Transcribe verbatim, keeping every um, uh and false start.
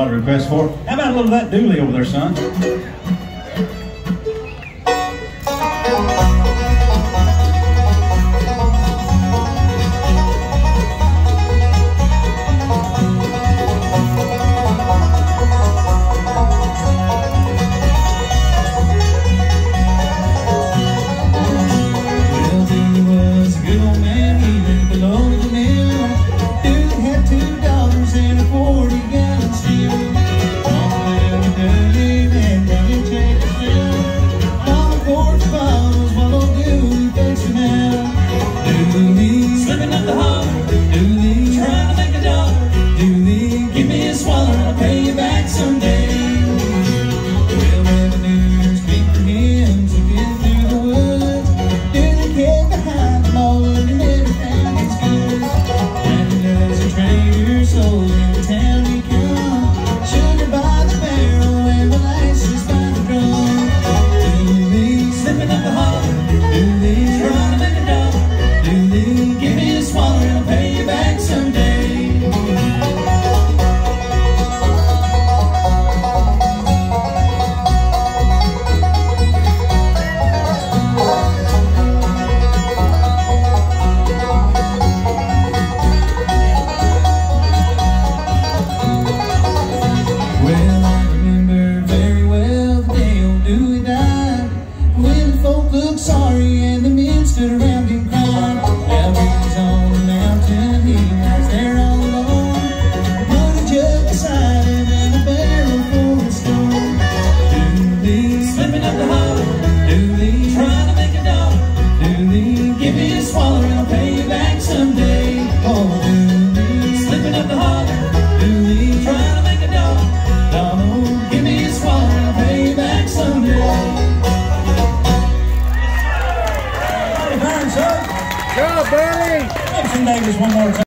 lot of requests for. How about a little of that Dooley over there, son? Sorry, and the men stood around him crying. Now he's on the mountain, he lies there all alone. Put a jug beside him and a barrel full of stone. Dooley, slipping up the hollow. Dooley, trying to make a dollar. Dooley, give me a swallow and I'll pay you back someday. Oh, Dooley, slipping up the hollow. Dooley, trying to make a dollar. Donald, give me a swallow and I'll pay you back someday. Good job, buddy! Gibson Davis one more time.